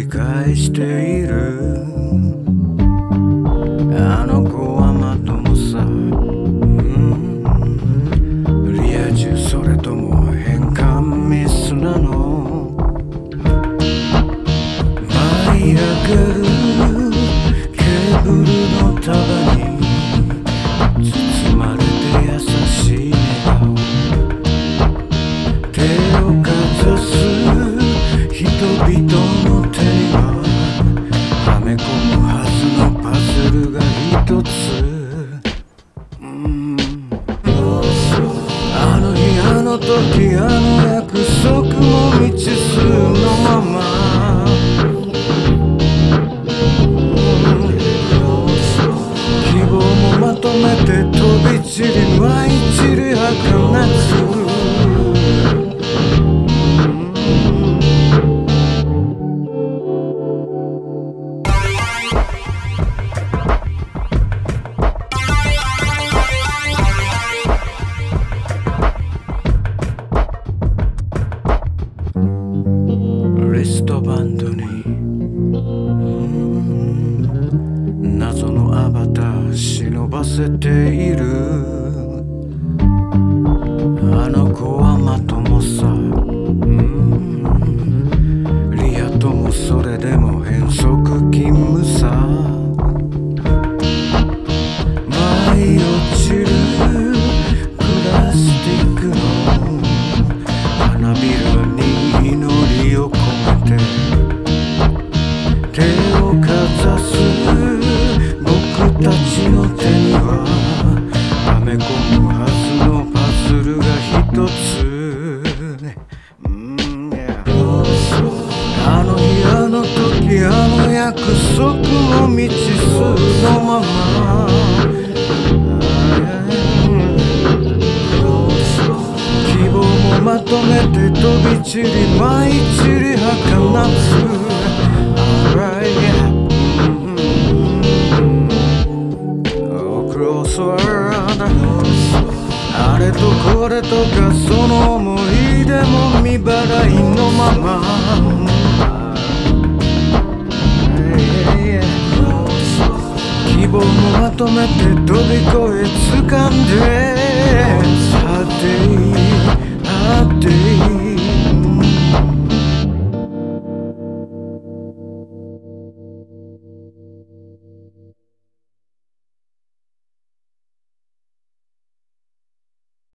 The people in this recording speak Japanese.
り返している。あの子はまともさ、リア充それとも変換ミスなの。舞い上がるケーブルの束に包まれて優しい笑顔、手をかざす人々の手にははめ込むはずのパズルが一つ。あの日あの時あの約束も未知数のまま、希望もまとめて飛び散り舞い散り儚く。リストバンドに謎のアバター忍ばせている。あの子はまともさ、リアともそれでも変則勤務さ。舞い落ちるプラスチックの花びらに祈りを込めて手をかざす僕たちの手にははめ込むはずのパズルが一つ。あの日あの時あの約束も未知数のまま、希望もまとめて飛び散り舞い散り儚く。Crossword、あれとこれとかその思い出も未払いのまま、希望もまとめて飛び越え掴んで果て